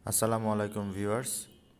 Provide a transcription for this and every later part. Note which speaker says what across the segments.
Speaker 1: আসসালামু আলাইকুম viewers.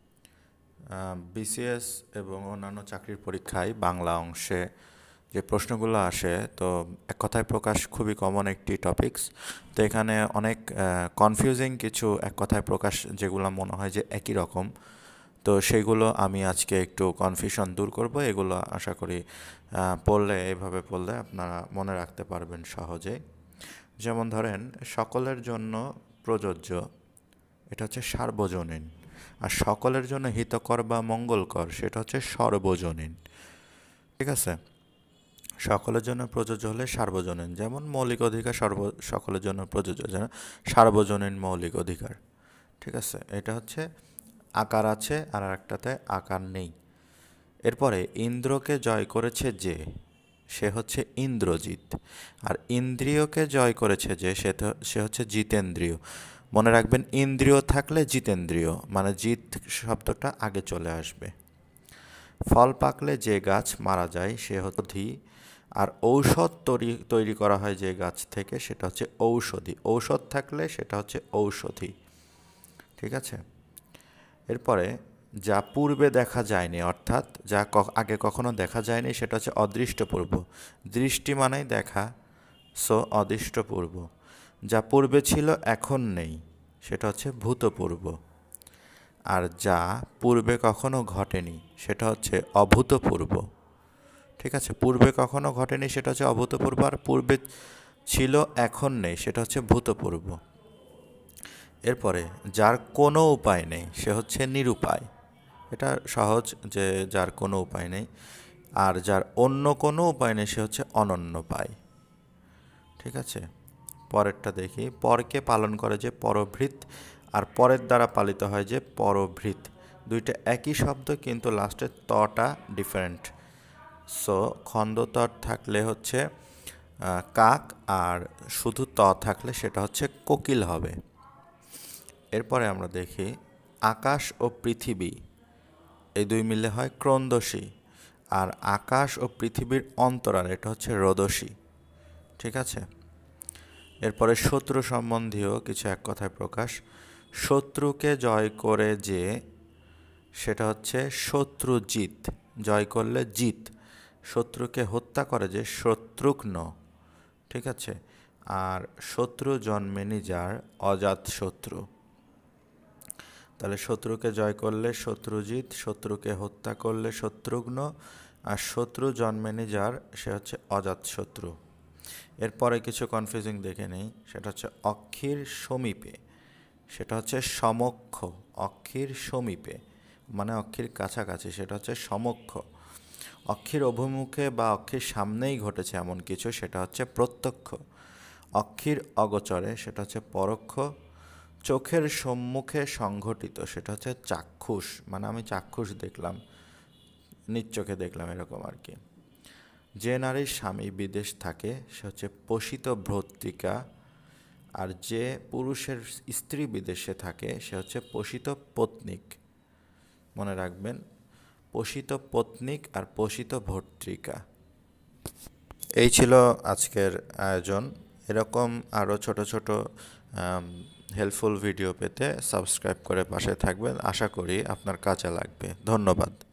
Speaker 1: BCS এবং অন্যান্য চাকরির পরীক্ষায় বাংলা অংশে যে প্রশ্নগুলো আসে, তো এক কথায় প্রকাশ খুবই কমন একটি টপিকস। তো এখানে অনেক কনফিউজিং কিছু এক কথায় প্রকাশ যেগুলো মনে হয় যে একই রকম, তো সেগুলো আমি আজকে একটু কনফিউশন দূর করব। এগুলো আশা করি এভাবে পড়লে আপনারা মনে রাখতে পারবেন সহজে। যেমন ধরেন, সকলের জন্য প্রযোজ্য, এটা হচ্ছে সার্বজনীন। আর সকলের জন্য হিতকর বা মঙ্গলকর, সেটা হচ্ছে সর্বজনীন। ঠিক আছে? সকলের জন্য প্রযোজ্য হলে সার্বজনীন, যেমন মৌলিক অধিকার সকলের জন্য প্রযোজ্য, যেন সার্বজনীন মৌলিক অধিকার। ঠিক আছে? এটা হচ্ছে আকার আছে আর একটাতে আকার নেই। এরপরে ইন্দ্রকে জয় করেছে যে, সে হচ্ছে ইন্দ্রজিৎ। আর ইন্দ্রিয়কে জয় করেছে যে, সে হচ্ছে জিতেন্দ্রিয়। মনে রাখবেন, ইন্দ্রিয় থাকলে জিতেন্দ্রিয়, মানে জিত শব্দটা আগে চলে আসবে। ফল পাকলে যে গাছ মারা যায় সে হচ্ছে, আর ঔষধ তৈরি করা হয় যে গাছ থেকে, সেটা হচ্ছে ঔষধি। ঔষধ থাকলে সেটা হচ্ছে ঔষধি। ঠিক আছে? এরপরে যা পূর্বে দেখা যায়নি, অর্থাৎ যা আগে কখনো দেখা যায়নি, সেটা হচ্ছে অদৃষ্টপূর্ব। দৃষ্টি মানেই দেখা, সো অদৃষ্টপূর্ব। যা পূর্বে ছিল এখন নেই, সেটা হচ্ছে ভূতপূর্ব। আর যা পূর্বে কখনো ঘটেনি, সেটা হচ্ছে অভূতপূর্ব। ঠিক আছে? পূর্বে কখনো ঘটেনি সেটা হচ্ছে অভূতপূর্ব, আর পূর্বে ছিল এখন নেই, সেটা হচ্ছে ভূতপূর্ব। এরপরে যার কোনো উপায় নেই সে হচ্ছে নিরুপায়। এটা সহজ, যে যার কোনো উপায় নেই। আর যার অন্য কোনো উপায় নেই সে হচ্ছে অনন্যপায়। ঠিক আছে? পরেরটা দেখি। পরকে পালন করে যে পরভৃৎ, আর পরের দ্বারা পালিত হয় যে পরভৃৎ। দুইটা একই শব্দ, কিন্তু লাস্টের তটা ডিফারেন্ট। সো খন্দতর থাকলে হচ্ছে কাক, আর শুধু ত থাকলে সেটা হচ্ছে কোকিল হবে। এরপরে আমরা দেখি আকাশ ও পৃথিবী, এই দুই মিলে হয় ক্রন্দসী। আর আকাশ ও পৃথিবীর অন্তরাল, এটা হচ্ছে রোদসী। ঠিক আছে? এরপরে শত্রু সম্বন্ধীয় কিছু এক কথায় প্রকাশ। শত্রুকে জয় করে যে, সেটা হচ্ছে শত্রুজিৎ। জয় করলে জিত। শত্রুকে হত্যা করে যে, শত্রুঘ্ন। ঠিক আছে? আর শত্রু জন্মেনি যার, অজাত শত্রু। তাহলে শত্রুকে জয় করলে শত্রুজিৎ, শত্রুকে হত্যা করলে শত্রুঘ্ন, আর শত্রু জন্মেনি যার, সে হচ্ছে অজাত শত্রু। এরপরে কিছু কনফিউজিং দেখে নেই। সেটা হচ্ছে অক্ষীর সমীপে, সেটা হচ্ছে সমক্ষ। অক্ষীর সমীপে মানে অক্ষীর কাছাকাছি, সেটা হচ্ছে সমক্ষ। অক্ষীর অভিমুখে বা অক্ষীর সামনেই ঘটেছে এমন কিছু, সেটা হচ্ছে প্রত্যক্ষ। অক্ষীর অগোচরে, সেটা হচ্ছে পরোক্ষ। চোখের সম্মুখে সংঘটিত, সেটা হচ্ছে চাক্ষুষ, মানে আমি চাক্ষুষ দেখলাম, নিজ চোখে দেখলাম, এরকম আর কি। যে নারীর স্বামী বিদেশ থাকে সে হচ্ছে পোষিত ভ্রাতৃকা, আর যে পুরুষের স্ত্রী বিদেশে থাকে সে হচ্ছে পোষিত পত্নীক। মনে রাখবেন, পোষিত পত্নীক আর পোষিত ভর্তৃকা। এই ছিল আজকের আয়োজন। এরকম আরও ছোট ছোট হেল্পফুল ভিডিও পেতে সাবস্ক্রাইব করে পাশে থাকবেন। আশা করি আপনার কাজে লাগবে। ধন্যবাদ।